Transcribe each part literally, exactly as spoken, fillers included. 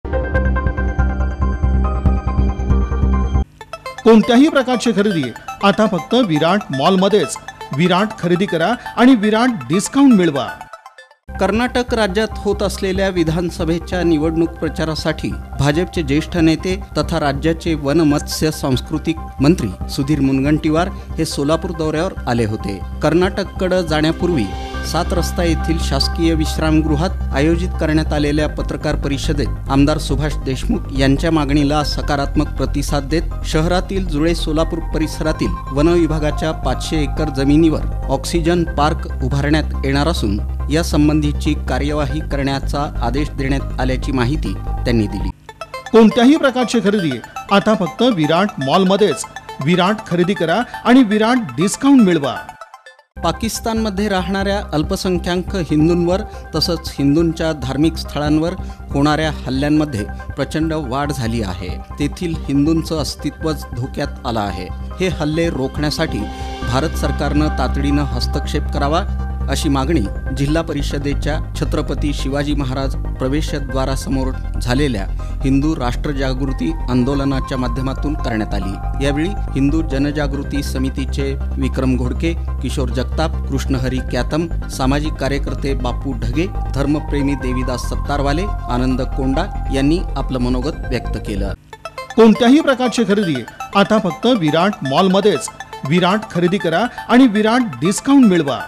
कोणत्याही प्रकारची खरेदी आता फक्त विराट मॉलमध्येच. विराट खरेदी करा आणि विराट डिस्काउंट मिळवा. कर्नाटक राज्यात होत असलेल्या विधानसभेच्या निवडणूक प्रचारासाठी भाजपचे ज्येष्ठ नेते तथा राज्याचे वन मत्स्य सांस्कृतिक मंत्री सुधीर मुनगंटीवार हे सोलापूर दौऱ्यावर आले होते. कर्नाटककडे जाण्यापूर्वी सात रस्ता येथील शासकीय विश्रामगृहात आयोजित करण्यात आलेल्या पत्रकार परिषदेत आमदार सुभाष देशमुख यांच्या मागणीला सकारात्मक प्रतिसाद देत शहरातील जुळे सोलापूर परिसरातील वन विभागाच्या पाचशे एकर जमिनीवर ऑक्सिजन पार्क उभारण्यात येणार असून या संबंधीची कार्यवाही करण्याचा आदेश देण्यात आल्याची माहिती त्यांनी दिली. कोणत्याही प्रकारची खरेदी आता फक्त विराट मॉलमध्येच. विराट खरेदी करा आणि विराट डिस्काउंट मिळवा. पाकिस्तानमध्ये राहणाऱ्या अल्पसंख्याक हिंदूंवर तसंच हिंदूंच्या धार्मिक स्थळांवर होणाऱ्या हल्ल्यांमध्ये प्रचंड वाढ झाली आहे. तेथील हिंदूंचं अस्तित्वच धोक्यात आलं आहे. हे हल्ले रोखण्यासाठी भारत सरकारनं तातडीनं हस्तक्षेप करावा अशी मागणी जिल्हा परिषदेच्या छत्रपती शिवाजी महाराज प्रवेशद्वारासमोर झालेल्या हिंदू राष्ट्रजागृती आंदोलनाच्या माध्यमातून करण्यात आली. यावेळी हिंदू जनजागृती समितीचे विक्रम घोडके, किशोर जगताप, कृष्णहरी क्यातम, सामाजिक कार्यकर्ते बापू ढगे, धर्मप्रेमी देवीदास सत्तारवाले, आनंद कोंडा यांनी आपलं मनोगत व्यक्त केलं. कोणत्याही प्रकारची खरेदी आता फक्त विराट मॉलमध्येच. विराट खरेदी करा आणि विराट डिस्काउंट मिळवा.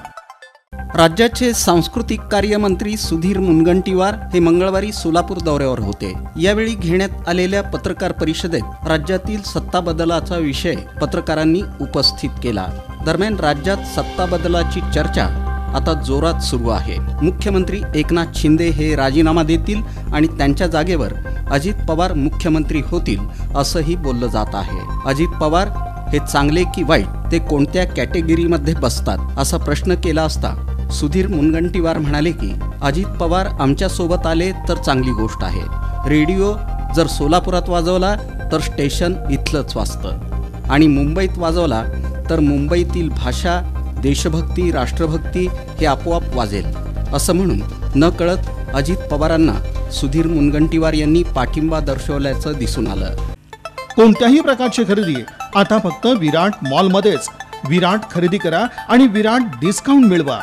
राज्याचे सांस्कृतिक कार्य मंत्री सुधीर मुनगंटीवार हे मंगळवारी सोलापूर दौऱ्यावर होते. यावेळी घेण्यात आलेल्या पत्रकार परिषदेत राज्यातील सत्ता बदलाचा विषय पत्रकारांनी उपस्थित केला. दरम्यान राज्यात सत्ता बदलाची चर्चा आता जोरात सुरू आहे. मुख्यमंत्री एकनाथ शिंदे हे राजीनामा देतील आणि त्यांच्या जागेवर अजित पवार मुख्यमंत्री होतील असंही बोललं जात आहे. अजित पवार हे चांगले की वाईट, ते कोणत्या कॅटेगरीमध्ये बसतात असा प्रश्न केला असता सुधीर मुनगंटीवार म्हणाले की अजित पवार आमच्या सोबत आले तर चांगली गोष्ट आहे. रेडिओ जर सोलापुरात वाजवला तर स्टेशन इथलंच वाजतं आणि मुंबईत वाजवला तर मुंबईतील भाषा, देशभक्ती, राष्ट्रभक्ती हे आपोआप वाजेल असं म्हणून न कळत अजित पवारांना सुधीर मुनगंटीवार यांनी पाठिंबा दर्शवल्याचं दिसून आलं. कोणत्याही प्रकारची खरेदी आता फक्त विराट मॉलमध्येच. विराट खरेदी करा आणि विराट डिस्काउंट मिळवा.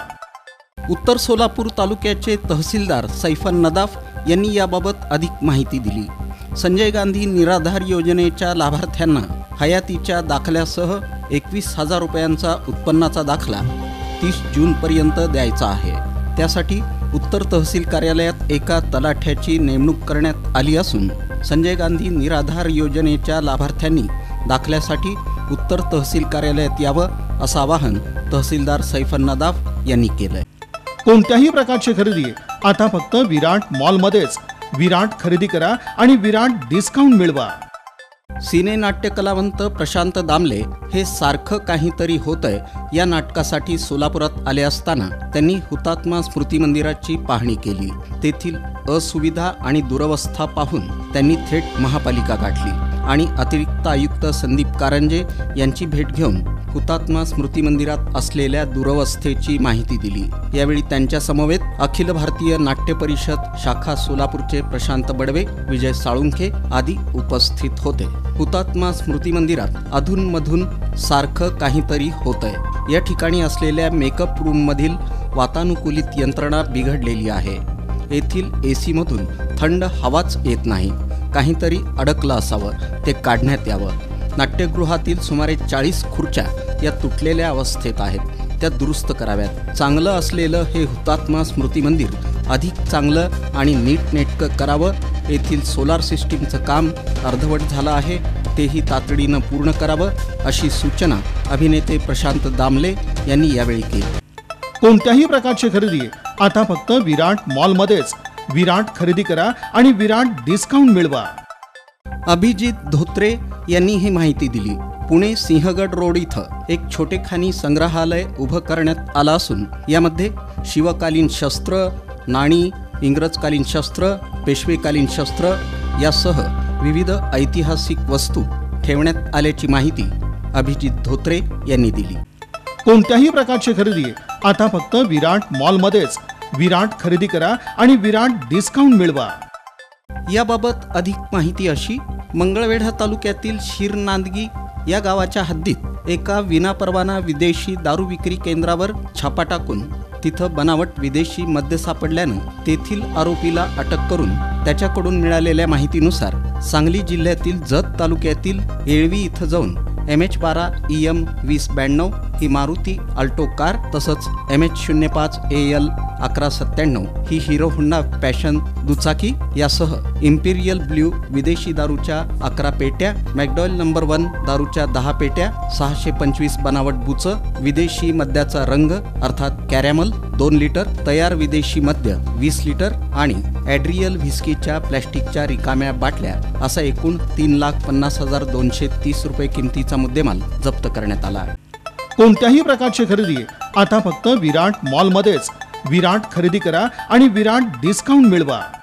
उत्तर सोलापूर तालुक्याचे तहसीलदार सैफन नदाफ यांनी याबाबत अधिक माहिती दिली. संजय गांधी निराधार योजनेच्या लाभार्थ्यांना हयातीच्या दाखल्यासह एकवीस हजार रुपयांचा उत्पन्नाचा दाखला तीस जूनपर्यंत द्यायचा आहे. त्यासाठी उत्तर तहसील कार्यालयात एका तलाठ्याची नेमणूक करण्यात आली असून संजय गांधी निराधार योजनेच्या लाभार्थ्यांनी दाखल्यासाठी उत्तर तहसील कार्यालयात यावं असं आवाहन तहसीलदार सैफन नदाफ यांनी केलंय. कोणत्याही प्रकारची खरेदी आता फक्त विराट मॉलमध्येच. विराट खरेदी करा आणि विराट डिस्काउंट मिळवा. सिने नाट्य कलावंत प्रशांत दामले हे सारखं काहीतरी होतंय या नाटकासाठी सोलापुरात आले असताना त्यांनी हुतात्मा स्मृती मंदिराची पाहणी केली. तेथील असुविधा आणि दुरवस्था पाहून त्यांनी थेट महापालिका गाठली आणि अतिरिक्त आयुक्त संदीप कारंजे यांची भेट घेऊन हुतात्मा स्मृती मंदिरात असलेल्या दुरवस्थेची माहिती दिली. यावेळी त्यांच्या समवेत अखिल भारतीय नाट्य परिषद शाखा सोलापूरचे प्रशांत बडवे, विजय साळुंखे आदी उपस्थित होते. हुतात्मा स्मृती मंदिरात अधूनमधून सारखं काहीतरी होतंय. या ठिकाणी असलेल्या मेकअप रूममधील वातानुकूलित यंत्रणा बिघडलेली आहे. येथील एसीमधून थंड हवाच येत नाही. काहीतरी अडकलं असावं, ते काढण्यात यावं. नाट्यगृहातील सुमारे चाळीस खुर्च्या या तुटलेल्या अवस्थेत आहेत, त्या दुरुस्त कराव्यात. चांगलं असलेलं हे हुतात्मा स्मृती मंदिर अधिक चांगलं आणि नीटनेटकं करावं. येथील सोलार सिस्टीमचं काम अर्धवट झालं आहे, तेही तातडीनं पूर्ण करावं अशी सूचना अभिनेते प्रशांत दामले यांनी यावेळी केली. कोणत्याही प्रकारची खरेदी आता फक्त विराट मॉलमध्येच. विराट खरेदी करा आणि विराट डिस्काउंट मिळवा. अभिजित धोत्रे यांनी ही माहिती दिली. पुणे सिंहगड रोड इथं एक छोटेखानी संग्रहालय उभं करण्यात आलं असून यामध्ये शिवकालीन शस्त्र, नाणी, इंग्रजकालीन शस्त्र, पेशवेकालीन शस्त्र यासह विविध ऐतिहासिक वस्तू ठेवण्यात आल्याची माहिती अभिजित धोत्रे यांनी दिली. कोणत्याही प्रकारची खरेदी आता फक्त विराट मॉलमध्येच. विराट खरेदी करा आणि विराट डिस्काउंट मिळवा. याबाबत अधिक माहिती अशी, मंगळवेढा तालुक्यातील शिरनांदगी या गावाच्या हद्दीत एका विनापरवाना विदेशी दारू विक्री केंद्रावर छापा टाकून तिथं बनावट विदेशी मद्य सापडल्यानं तेथील आरोपीला अटक करून त्याच्याकडून मिळालेल्या माहितीनुसार सांगली जिल्ह्यातील जत तालुक्यातील येळवी इथं जाऊन एम एच बारा ई एम वीस ब्याण्णव ही मारुती अल्टो कार तसंच एम एच शून्य पाच ए एल अकरा सत्त्याण्णव ही हिरो हुंडा पॅशन दुचाकी यासह इम्पिरियल ब्ल्यू विदेशी दारूच्या अकरा पेट्या, मॅकडॉयल नंबर वन दारूच्या दहा पेट्या, सहाशे पंचवीस बनावट बुचं, विदेशी मद्याचा रंग अर्थात कॅरॅमल दोन लिटर, तयार विदेशी मद्य वीस लिटर आणि ॲड्रियल व्हिस्कीच्या प्लॅस्टिकच्या रिकाम्या बाटल्या असा एकूण तीन लाख पन्नास हजार दोनशे तीस रुपये किमतीचा मुद्देमाल जप्त करण्यात आला आहे. कोणत्याही प्रकारची खरेदी आता फक्त विराट मॉलमध्येच. विराट खरेदी करा आणि विराट डिस्काउंट मिळवा.